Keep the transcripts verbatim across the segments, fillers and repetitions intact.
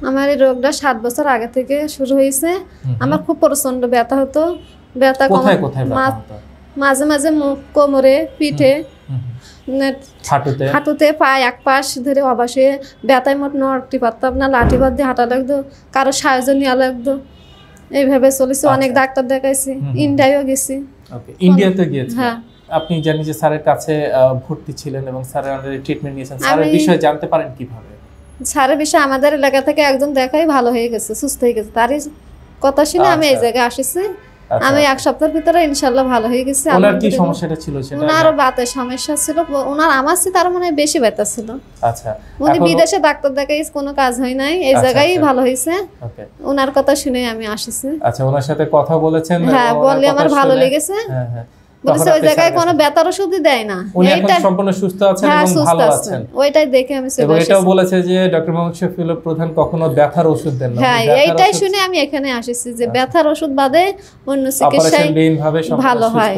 আমার এই রোগটা সাত বছর আগে থেকে শুরু হয়েছে। আমার খুব প্রচন্ড ব্যথা হতো। ব্যথা কোথায় কোথায় ব্যথা হতো? মাঝে মাঝে মুখ, কোমরে, পিঠে, হাঁটুতে হাঁটুতে পায়ে এক পাশ ধরে অবাসে ব্যথায় মোট নড়তে পারতাম না। লাঠি বাদ দিয়ে হাঁটা লাগতো, কারো সাহায্য নেওয়া লাগতো। এইভাবে চলেছে। অনেক ডাক্তার দেখাইছি, ইন্ডিয়াও গেছি। ইন্ডিয়াতে গিয়েছি। হ্যাঁ, আপনি জানি যে স্যারের কাছে ভর্তি ছিলেন এবং স্যারের আন্ডারে ট্রিটমেন্ট নিয়েছেন। স্যারের বিষয়ে জানতে পারেন কিভাবে? স্যারের বিষয়ে আমাদের এলাকা থেকে একজন দেখাই ভালো হয়ে গেছে, সুস্থ হয়ে গেছে। তারই কথা শুনে আমি এই জায়গায় আসিছি। আমি এক সপ্তাহের ভিতরে ইনশাআল্লাহ ভালো হয়ে গেছি। ওনার কি সমস্যাটা ছিল সেটা? ওনার বাতের সমস্যা ছিল। ওনার আমার চেয়ে তার মনে হয় বেশি ব্যথা ছিল। আচ্ছা, উনি বিদেশে ডাক্তার দেখাই কোনো কাজ হয় নাই, এই জায়গায় ভালো হয়েছে। ওকে, ওনার কথা শুনে আমি আসিছি। আচ্ছা, ওনার সাথে কথা বলেছেন? হ্যাঁ, বললে আমার ভালো লেগেছে। হ্যাঁ হ্যাঁ, বলেছে ওই জায়গায় কোনো ব্যথার ওষুধই দেয় না। উনি এখন সম্পূর্ণ সুস্থ আছেন এবং ভালো আছেন। ওইটাই দেখে আমি চলে এসেছি। এবং এটাও বলেছে যে ডক্টর মোহাম্মদ শফিউল্লাহ প্রধান কখনো ব্যথার ওষুধ দেন না। হ্যাঁ, এইটাই শুনে আমি এখানে আসিছি যে ব্যথার ওষুধ বাদে অন্য চিকিৎসায় ভালো হয়।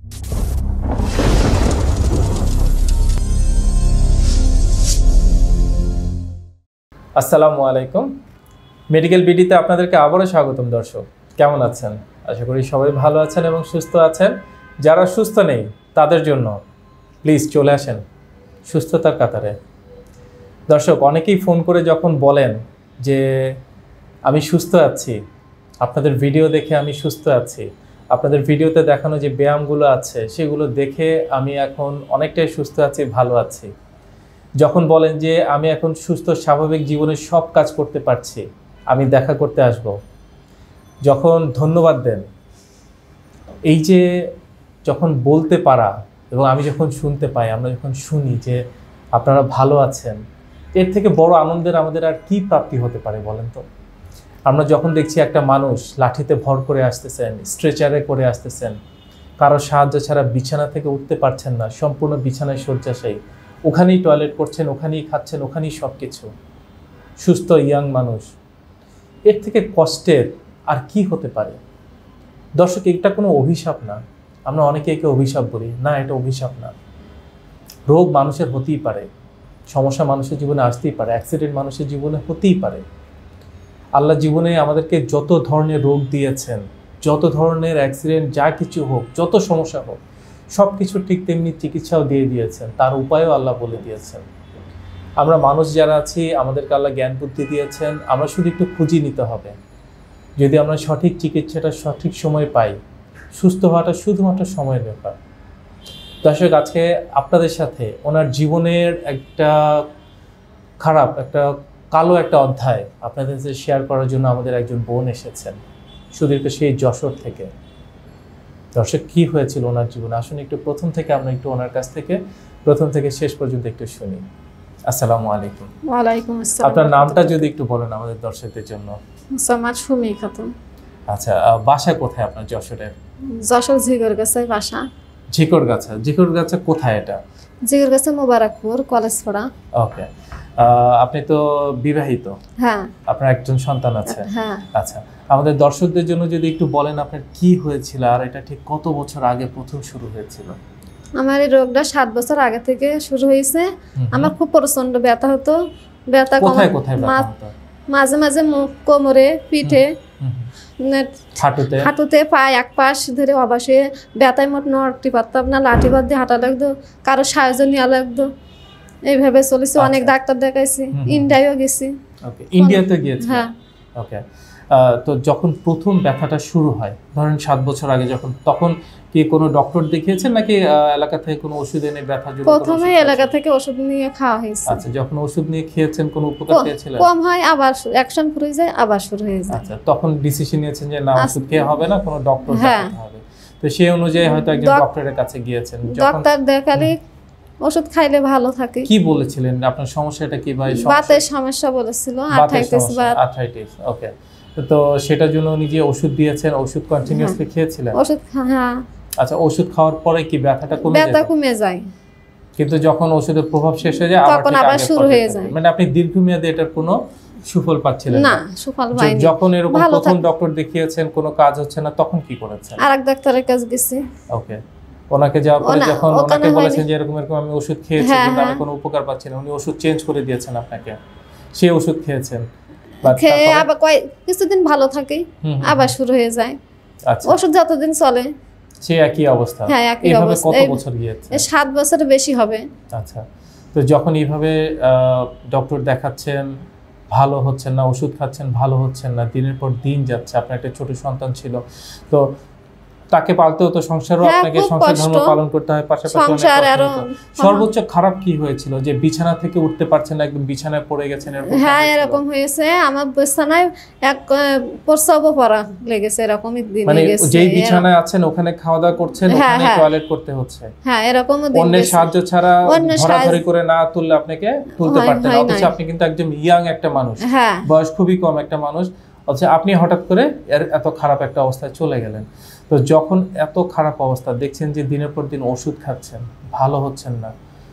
আসসালামু আলাইকুম, মেডিকেল বিডিতে আপনাদেরকে আবারও স্বাগতম। দর্শক, কেমন আছেন? আশা করি সবাই ভালো আছেন এবং সুস্থ আছেন। যারা সুস্থ নেই তাদের জন্য প্লিজ চলে আসেন সুস্থতার কাতারে। দর্শক, অনেকেই ফোন করে যখন বলেন যে আমি সুস্থ আছি, আপনাদের ভিডিও দেখে আমি সুস্থ আছি, আপনাদের ভিডিওতে দেখানো যে ব্যায়ামগুলো আছে সেগুলো দেখে আমি এখন অনেকটাই সুস্থ আছি, ভালো আছি। যখন বলেন যে আমি এখন সুস্থ স্বাভাবিক জীবনে সব কাজ করতে পারছি, আমি দেখা করতে আসব, যখন ধন্যবাদ দেন, এই যে যখন বলতে পারা এবং আমি যখন শুনতে পাই, আমরা যখন শুনি যে আপনারা ভালো আছেন, এর থেকে বড় আনন্দের আমাদের আর কি প্রাপ্তি হতে পারে বলেন তো? আমরা যখন দেখছি একটা মানুষ লাঠিতে ভর করে আসতেছেন, স্ট্রেচারে করে আসতেছেন, কারো সাহায্য ছাড়া বিছানা থেকে উঠতে পারছেন না, সম্পূর্ণ বিছানায় শয্যাশায়ী, ওখানেই টয়লেট করছেন, ওখানেই খাচ্ছেন, ওখানেই সব কিছু, সুস্থ ইয়াং মানুষ, এর থেকে কষ্টের আর কি হতে পারে? দর্শক, এটা কোনো অভিশাপ না। আমরা অনেকে একে অভিশাপ বলি, না, এটা অভিশাপ না। রোগ মানুষের হতেই পারে, সমস্যা মানুষের জীবনে আসতেই পারে, অ্যাক্সিডেন্ট মানুষের জীবনে হতেই পারে। আল্লাহ জীবনে আমাদেরকে যত ধরনের রোগ দিয়েছেন, যত ধরনের অ্যাক্সিডেন্ট, যা কিছু হোক, যত সমস্যা হোক, সব কিছু ঠিক তেমনি চিকিৎসাও দিয়ে দিয়েছেন, তার উপায়ও আল্লাহ বলে দিয়েছেন। আমরা মানুষ যারা আছি, আমাদেরকে আল্লাহ জ্ঞান বুদ্ধি দিয়েছেন, আমরা শুধু একটু খুঁজি নিতে হবে। যদি আমরা সঠিক চিকিৎসাটা সঠিক সময় পাই, সুস্থ হওয়াটা শুধুমাত্র সময়ের ব্যাপার। দর্শক, আজকে আপনাদের সাথে ওনার জীবনের একটা খারাপ, একটা কালো একটা অধ্যায় আপনাদের সাথে শেয়ার করার জন্য আমাদের একজন বোন এসেছেন সুদীর্ঘ সেই যশোর থেকে। দর্শক, কি হয়েছিল ওনার জীবনে, আসুন একটু প্রথম থেকে আমরা একটু ওনার কাছ থেকে প্রথম থেকে শেষ পর্যন্ত একটু শুনি। আসসালামু আলাইকুম। ওয়ালাইকুম আসসালাম। আপনার নামটা যদি একটু বলেন আমাদের দর্শকদের জন্য। সমাজ সুমি খাতুন। আচ্ছা, বাসা কোথায় আপনার যশোরের? যশোর ঝিকরগাছা বাসা। ঝিকরগাছা? ঝিকরগাছা কোথায় এটা? ঝিকরগাছা মোবারকপুর, কলেজ পাড়া। ওকে, আপনি তো বিবাহিত? হ্যাঁ। আপনার একজন সন্তান আছে? হ্যাঁ। আচ্ছা, আমাদের দর্শকদের জন্য যদি একটু বলেন আপনার কি হয়েছিল আর এটা ঠিক কত বছর আগে প্রথম শুরু হয়েছিল? আমার এই রোগটা সাত বছর আগে থেকে শুরু হয়েছে। আমার খুব প্রচন্ড ব্যথা হতো। ব্যথা কোথায় কোথায় ব্যথা হতো? মাঝে মাঝে মুখ, কোমরে, পিঠে, হাঁটুতে হাঁটুতে পায়ে এক পাশ ধরে অবাসে ব্যথায় মোট নড়তে পারতাম না। লাঠি বাদ দিয়ে হাঁটা লাগতো, কারো সাহায্য নেওয়া লাগতো। এইভাবে চলেছে। অনেক ডাক্তার দেখাইছি, ইন্ডিয়াও গেছি। ওকে, ইন্ডিয়াতে গিয়েছি। হ্যাঁ। ওকে, তো যখন প্রথম ব্যথাটা শুরু হয়, ধরেন সাত বছর আগে, যখন তখন কি কোনো ডক্টর দেখিয়েছেন নাকি এলাকা থেকে কোনো ওষুধ এনে ব্যথার জন্য? প্রথমে এলাকা থেকে ওষুধ নিয়ে খাওয়া হয়েছে। আচ্ছা, যখন ওষুধ নিয়ে খেয়েছেন কোনো উপকার পেয়েছিলেন? কম হয়, আবার অ্যাকশন শুরু হয়ে যায়, আবার শুরু হয়ে যায়। আচ্ছা, তখন ডিসিশন নিয়েছেন যে না, ওষুধ খেয়ে হবে না, কোনো ডক্টর দেখাতে হবে। তো সেই অনুযায়ী হয়তো একজন ডক্টরের কাছে গিয়েছেন। ডক্টর দেখালে ওষুধ খাইলে ভালো থাকে। কি বলেছিলেন আপনার সমস্যাটা কি? ভাই, বাতের সমস্যা বলেছিল, আর্থ্রাইটিস। বাত আর্থ্রাইটিস। ওকে, তো সেটার জন্য নিজে ওষুধ দিয়েছেন, ওষুধ কন্টিনিউয়াসলি খেয়েছিলেন? ওষুধ, হ্যাঁ। আচ্ছা, ওষুধ খাওয়ার পরে কি ব্যথাটা কমে যায়? ব্যথা কমে যায়, কিন্তু যখন ওষুধের প্রভাব শেষ হয়ে যায় তখন আবার শুরু হয়ে যায়। মানে আপনি দীর্ঘমেয়াদে এটার কোনো সুফল পাচ্ছিলেন না? সুফল পাইনি। যখন এরকম প্রথম ডক্টর দেখিয়েছেন, কোনো কাজ হচ্ছে না, তখন কি করেছেন? আরেক ডাক্তারের কাছে গেছি। ওকে, ওনাকে যাওয়ার পরে যখন ওনাকে বলেছেন যে এরকম এরকম আমি ওষুধ খেয়েছি কিন্তু আমি কোনো উপকার পাচ্ছি না, উনি ওষুধ চেঞ্জ করে দিয়েছেন আপনাকে, সেই ওষুধ খেয়েছেন, খেয়ে আবার কয় কিছুদিন ভালো থাকে আবার শুরু হয়ে যায়। আচ্ছা, ওষুধ যতদিন চলে সে একই অবস্থা। হ্যাঁ, একই এইভাবে অবস্থা। কত বছর গিয়েছে? সাত বছরের বেশি হবে। আচ্ছা, তো যখন এইভাবে ডক্টর দেখাচ্ছেন, ভালো হচ্ছেন না, ওষুধ খাচ্ছেন, ভালো হচ্ছেন না, দিনের পর দিন যাচ্ছে, আপনার একটা ছোট সন্তান ছিল, তো তাকে পালতেও তো সংসারও আপনাকে সংসার ধর্ম পালন করতে হয়, পাশাপাশি সর্বোচ্চ খারাপ কি হয়েছিল যে বিছানা থেকে উঠতে পারছেন না, একদম বিছানায় পড়ে গেছেন এরকম? হ্যাঁ, এরকম হয়েছে। আমার বিছানায় এক প্রস্রাবও পড়া লেগেছে, এরকমই দিন মানে যেই বিছানায় আছেন ওখানে খাওয়া দাওয়া করছেন, ওখানে টয়লেট করতে হচ্ছে। হ্যাঁ, এরকম দিন। অন্যের সাহায্য ছাড়া ধরাধরি করে না তুললে আপনাকে তুলতে পারতেন না, অথচ আপনি কিন্তু একদম ইয়াং একটা মানুষ, বয়স খুবই কম একটা মানুষ, অথচ আপনি হঠাৎ করে এত খারাপ একটা অবস্থায় চলে গেলেন। তো যখন এত খারাপ অবস্থা দেখছেন যে দিনের পর দিন ওষুধ খাচ্ছেন, ভালো হচ্ছেন না,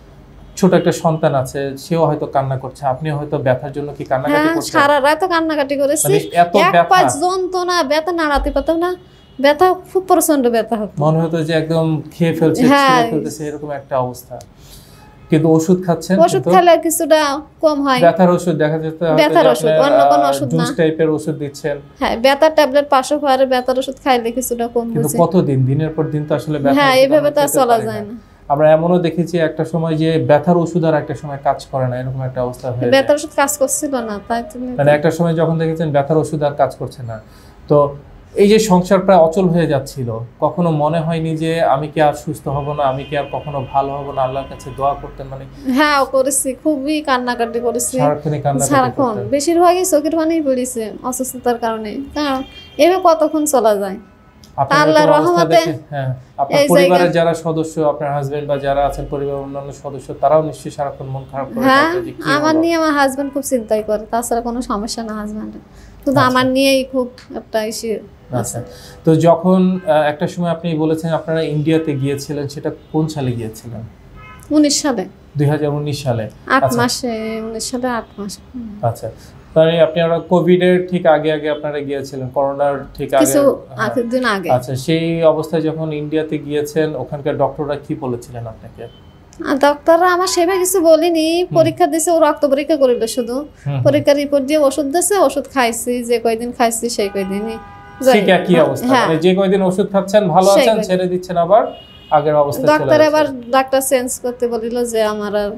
ছোট একটা সন্তান আছে, সেও হয়তো কান্না করছে, আপনি হয়তো ব্যথার জন্য কি কান্নাকাটি করছেন? সারা রাত কান্নাকাটি করেছি, এক পা যন্ত্রণা, ব্যথা নাড়াতে পারতাম না, ব্যথা খুব প্রচন্ড ব্যথা হতো, মনে হতো যে একদম খেয়ে ফেলছে, ছিঁড়ে ফেলতেছে, এরকম একটা অবস্থা। কিন্তু ওষুধ খাচ্ছেন, ওষুধ খেলে কিছুটা কম হয়। ব্যথার ওষুধ দেখা যেতে ব্যথার ওষুধ, অন্য কোন ওষুধ না, জুস টাইপের ওষুধ দিচ্ছেন। হ্যাঁ, ব্যথার ট্যাবলেট পাঁচশো করে, ব্যথার ওষুধ খাইলে কিছুটা কম হয়। কিন্তু কতদিন, দিনের পর দিন তো আসলে ব্যথা, হ্যাঁ, এইভাবে তো চলা যায় না। আমরা এমনও দেখেছি একটা সময় যে ব্যথার ওষুধ আর একটা সময় কাজ করে না, এরকম একটা অবস্থা হয়ে যায়। ব্যথার ওষুধ কাজ করছিল না, তাই মানে একটা সময় যখন দেখেছেন ব্যথার ওষুধ আর কাজ করছে না, তো এই যে সংসার প্রায় অচল হয়ে যাচ্ছিল, কখনো মনে হয়নি যে আমি কি আর সুস্থ হব না, আমি কি আর কখনো ভালো হব না, আল্লাহর কাছে দোয়া করতেন? মানে হ্যাঁ, করেছি, খুবই কান্নাকাটি করেছি, সারাক্ষণই কান্নাকাটি সারাক্ষণ, বেশিরভাগই চোখের পানি পড়েছে অসুস্থতার কারণে। কারণ এভাবে কতক্ষণ চলা যায়? আল্লাহর রহমতে হ্যাঁ, আপনার পরিবারের যারা সদস্য, আপনার হাজবেন্ড বা যারা আছেন পরিবারের অন্যান্য সদস্য, তারাও নিশ্চয়ই সারাক্ষণ মন খারাপ করে? হ্যাঁ, আমার নিয়ে আমার হাজবেন্ড খুব চিন্তাই করে, তাছাড়া কোনো সমস্যা না হাজবেন্ডের, কিন্তু আমার নিয়েই খুব একটা ইস্যু আছে। তো যখন একটা সময় আপনি বলেছেন আপনারা ইন্ডিয়াতে গিয়েছিলেন, সেটা কোন সালে গিয়েছিলেন? উনিশ সালে, দুই হাজার উনিশ সালে, আট মাসে, উনিশ সালে আট মাস। আচ্ছা, তাহলে আপনারা কোভিড এর ঠিক আগে আগে আপনারা গিয়েছিলেন, করোনার ঠিক আগে, কিছু দিন আগে। আচ্ছা, সেই অবস্থায় যখন ইন্ডিয়াতে গিয়েছেন, ওখানকার ডক্টররা কি বলেছিলেন আপনাকে? ডাক্তাররা আমার সেভাবে কিছু বলেনি, পরীক্ষা দিয়েছে, ও রক্ত পরীক্ষা করিল শুধু, পরীক্ষার রিপোর্ট দিয়ে ওষুধ দিয়েছে, ওষুধ খাইছি, যে কয়দিন খাইছি সেই কয়দিনই। ঠিক একই অবস্থা, মানে যে কয়দিন ওষুধ খাচ্ছেন ভালো আছেন, ছেড়ে দিচ্ছেন, আবার আগের অবস্থায় চলে যাচ্ছে। ডাক্তার আবার ডাক্তার চেঞ্জ করতে বলিল, যে আমার আর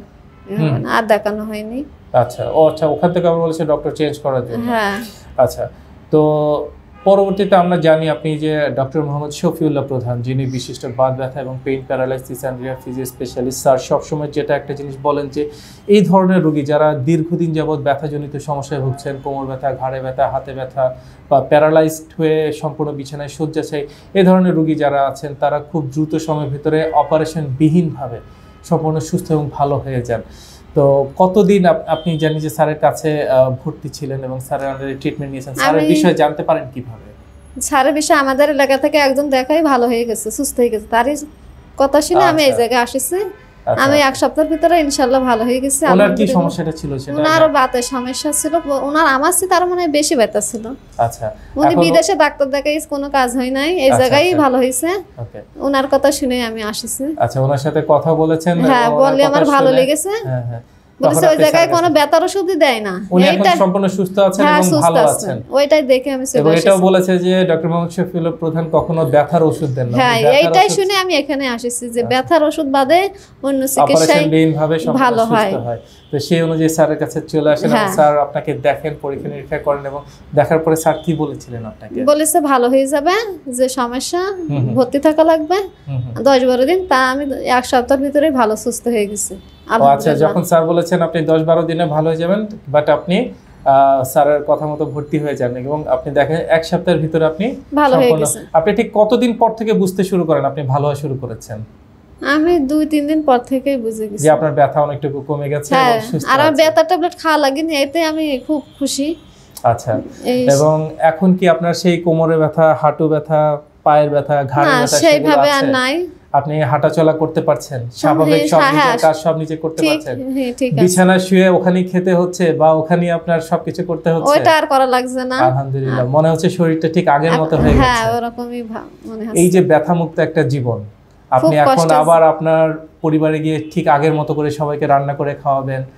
আর দেখানো হয়নি। আচ্ছা, ও আচ্ছা, ওখান থেকে আবার বলেছে ডক্টর চেঞ্জ করার জন্য। হ্যাঁ, আচ্ছা, তো পরবর্তীতে আমরা জানি আপনি যে ডক্টর মোহাম্মদ শফিউল্লাহ প্রধান, যিনি বিশিষ্ট বাত ব্যথা এবং pain paralysis and rehab specialist, sir সবসময় যেটা একটা জিনিস বলেন যে এই ধরনের রোগী যারা দীর্ঘদিন যাবৎ ব্যথাজনিত সমস্যায় ভুগছেন, কোমর ব্যথা, ঘাড়ে ব্যথা, হাতে ব্যথা বা প্যারালাইজড হয়ে সম্পূর্ণ বিছানায় শয্যাশায়ী, এই ধরনের রোগী যারা আছেন, তারা খুব দ্রুত সময়ের ভিতরে অপারেশনবিহীনভাবে সম্পূর্ণ সুস্থ এবং ভালো হয়ে যান। তো কতদিন আপনি জানি যে স্যারের কাছে ভর্তি ছিলেন এবং স্যারের আন্ডারে ট্রিটমেন্ট নিয়েছেন, স্যারের বিষয়ে জানতে পারেন কিভাবে? স্যারের বিষয়ে আমাদের এলাকা থেকে একজন দেখাই ভালো হয়ে গেছে, সুস্থ হয়ে গেছে, তারই কথা শুনে আমি এই জায়গায় আসিছি। আমি এক সপ্তাহের ভিতরে ইনশাআল্লাহ ভালো হয়ে গেছি। ওনার কি সমস্যাটা ছিল সেটা? ওনার বাতের সমস্যা ছিল, ওনার আমার চেয়ে তার মনে বেশি ব্যথা ছিল। আচ্ছা, উনি বিদেশে ডাক্তার দেখাই কোনো কাজ হয় নাই, এই জায়গায় ভালো হয়েছে, ওনার কথা শুনে আমি আসিছি। আচ্ছা, ওনার সাথে কথা বলেছেন? হ্যাঁ, বললে আমার ভালো লেগেছে। হ্যাঁ হ্যাঁ, বলেছে ওই জায়গায় কোনো ব্যথার ওষুধই দেয় না, উনি এখন সম্পূর্ণ সুস্থ আছেন এবং ভালো আছেন। ওইটাই দেখে আমি চলে এসেছি। এটাও বলেছে যে ডক্টর মোহাম্মদ শফিউল্লাহ প্রধান কখনো ব্যথার ওষুধ দেন না। হ্যাঁ, এইটাই শুনে আমি এখানে আসিছি যে ব্যথার ওষুধ বাদে অন্য চিকিৎসায় ভাবে ভালো হয়। তো সেই অনুযায়ী স্যারের কাছে চলে আসেন এবং স্যার আপনাকে দেখেন, পরীক্ষা নিরীক্ষা করেন এবং দেখার পরে স্যার কি বলেছিলেন আপনাকে? বলেছে ভালো হয়ে যাবে, যে সমস্যা ভর্তি থাকা লাগবে দশ বারো দিন, তা আমি এক সপ্তাহের ভিতরে ভালো সুস্থ হয়ে গেছি। আচ্ছা, যখন স্যার বলেছেন আপনি দশ বারো দিনে ভালো হয়ে যাবেন, বাট আপনি স্যারের কথা মতো ভর্তি হয়ে যান এবং আপনি দেখেন এক সপ্তাহের ভিতরে আপনি ভালো হয়ে গেছেন। আপনি ঠিক কতদিন পর থেকে বুঝতে শুরু করেন আপনি ভালো হওয়া শুরু করেছেন? আমি দুই তিন দিন পর থেকেই বুঝে গেছি যে আপনার ব্যথা অনেকটুকু কমে গেছে এবং সুস্থ আছেন। আর আমার ব্যথা ট্যাবলেট খাওয়া লাগেনি, এতে আমি খুব খুশি। আচ্ছা, এবং এখন কি আপনার সেই কোমরে ব্যথা, হাঁটু ব্যথা, পায়ের ব্যথা, ঘাড়ে ব্যথা সেইভাবে আর নাই? আপনি হাঁটাচলা করতে পারছেন, স্বাভাবিক সব নিজের কাজ সব নিজে করতে পারছেন, বিছানায় শুয়ে ওখানেই খেতে হচ্ছে বা ওখানেই আপনার সবকিছু করতে হচ্ছে, ওইটা আর করা লাগছে না। আলহামদুলিল্লাহ, মনে হচ্ছে শরীরটা ঠিক আগের মতো হয়ে গেছে। হ্যাঁ, ওরকমই মনে হচ্ছে। এই যে ব্যথামুক্ত একটা জীবন, আপনি এখন আবার আপনার পরিবারে গিয়ে ঠিক আগের মতো করে সবাইকে রান্না করে খাওয়াবেন,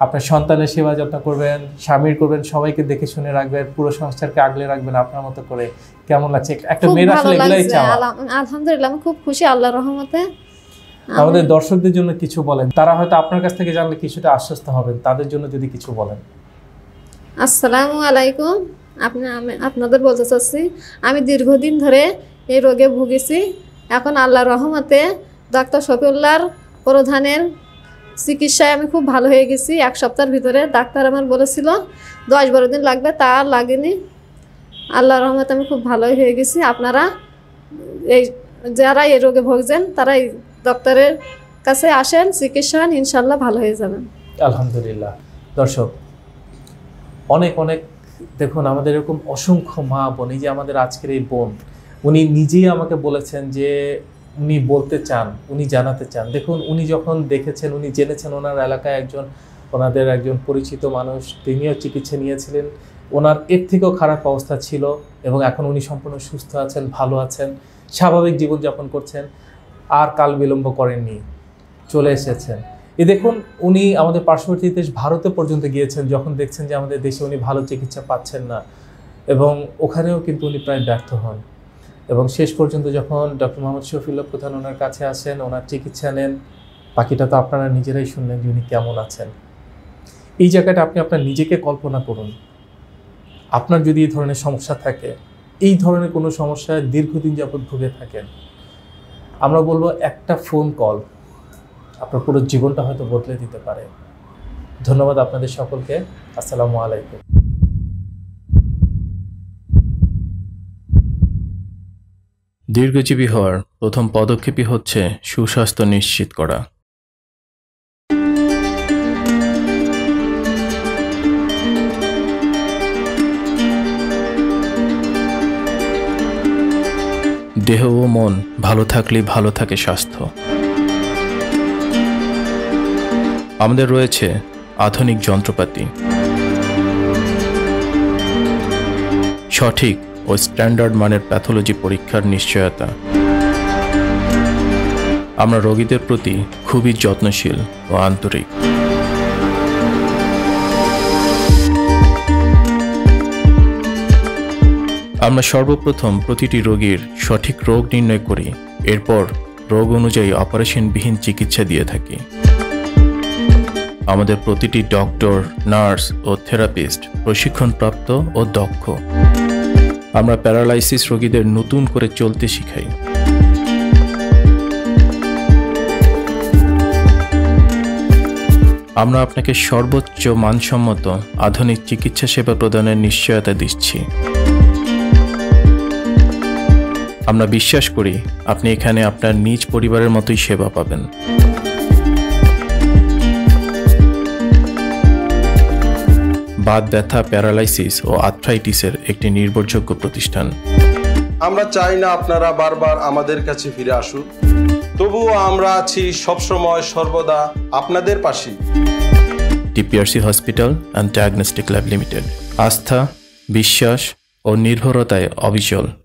আপনার সন্তানের সেবা যত্ন করবেন, স্বামীর করবেন, সবাইকে দেখে শুনে রাখবেন, পুরো সংসারকে আগলে রাখবেন আপনার মতো করে। কেমন লাগছে? একটা মেয়ের আসলে এগুলাই চাওয়া। আলহামদুলিল্লাহ, আমি খুব খুশি আল্লাহর রহমতে। আমাদের দর্শকদের জন্য কিছু বলেন, তারা হয়তো আপনার কাছ থেকে জানলে কিছুটা আশ্বস্ত হবেন, তাদের জন্য যদি কিছু বলেন। আসসালামু আলাইকুম। আপনি আমি আপনাদের বলতে চাচ্ছি, আমি দীর্ঘদিন ধরে এই রোগে ভুগেছি। এখন আল্লাহর রহমতে ডাক্তার শফিউল্লাহর প্রধানের চিকিৎসায় আমি খুব ভালো হয়ে গেছি। এক সপ্তাহের ভিতরে ডাক্তার আমার বলেছিল দশ বারো দিন লাগবে, তা আর লাগেনি। আল্লাহর রহমতে আমি খুব ভালোই হয়ে গেছি। আপনারা এই যারা এই রোগে ভুগছেন তারা এই ডক্টরের কাছে আসেন, চিকিৎসা হন, ইনশাল্লাহ ভালো হয়ে যাবেন। আলহামদুলিল্লাহ। দর্শক, অনেক অনেক দেখুন আমাদের এরকম অসংখ্য মা বোন, এই যে আমাদের আজকের এই বোন, উনি নিজেই আমাকে বলেছেন যে উনি বলতে চান, উনি জানাতে চান। দেখুন, উনি যখন দেখেছেন, উনি জেনেছেন ওনার এলাকায় একজন, ওনাদের একজন পরিচিত মানুষ, তিনিও চিকিৎসা নিয়েছিলেন, ওনার এর থেকেও খারাপ অবস্থা ছিল এবং এখন উনি সম্পূর্ণ সুস্থ আছেন, ভালো আছেন, স্বাভাবিক জীবনযাপন করছেন, আর কাল বিলম্ব করেননি, চলে এসেছেন। এই দেখুন, উনি আমাদের পার্শ্ববর্তী দেশ ভারতে পর্যন্ত গিয়েছেন যখন দেখছেন যে আমাদের দেশে উনি ভালো চিকিৎসা পাচ্ছেন না, এবং ওখানেও কিন্তু উনি প্রায় ব্যর্থ হন। এবং শেষ পর্যন্ত যখন ডক্টর মোহাম্মদ শফিউল্লাহ প্রধান ওনার কাছে আসেন, ওনার চিকিৎসা নেন, বাকিটা তো আপনারা নিজেরাই শুনলেন যে উনি কেমন আছেন। এই জায়গাটা আপনি আপনার নিজেকে কল্পনা করুন, আপনার যদি এই ধরনের সমস্যা থাকে, এই ধরনের কোনো সমস্যায় দীর্ঘদিন যাবৎ ভুগে থাকেন, আমরা বলবো একটা ফোন কল আপনার পুরো জীবনটা হয়তো বদলে দিতে পারে। ধন্যবাদ আপনাদের সকলকে। আসসালামু আলাইকুম। দীর্ঘজীবী হওয়ার প্রথম পদক্ষেপই হচ্ছে সুস্বাস্থ্য নিশ্চিত করা। দেহ ও মন ভালো থাকলেই ভালো থাকে স্বাস্থ্য। আমাদের রয়েছে আধুনিক যন্ত্রপাতি, সঠিক ও স্ট্যান্ডার্ড মানের প্যাথোলজি পরীক্ষার নিশ্চয়তা। আমরা রোগীদের প্রতি খুবই যত্নশীল ও আন্তরিক। আমরা সর্বপ্রথম প্রতিটি রোগীর সঠিক রোগ নির্ণয় করি, এরপর রোগ অনুযায়ী অপারেশনবিহীন চিকিৎসা দিয়ে থাকি। আমাদের প্রতিটি ডক্টর, নার্স ও থেরাপিস্ট প্রশিক্ষণপ্রাপ্ত ও দক্ষ। আমরা প্যারালাইসিস রোগীদের নতুন করে চলতে শিখাই। আমরা আপনাকে সর্বোচ্চ মানসম্মত আধুনিক চিকিৎসা সেবা প্রদানের নিশ্চয়তা দিচ্ছি। আমরা বিশ্বাস করি আপনি এখানে আপনার নিজ পরিবারের মতোই সেবা পাবেন। বাত ব্যথা, প্যারালাইসিস ও আর্থ্রাইটিসের একটি নির্ভরযোগ্য প্রতিষ্ঠান। আমরা চাই না আপনারা বারবার আমাদের কাছে ফিরে আসুন, তবুও আমরা আছি সবসময় সর্বদা আপনাদের পাশে। DPRC hospital and diagnostic lab limited, আস্থা, বিশ্বাস ও নির্ভরতায় অবিচল।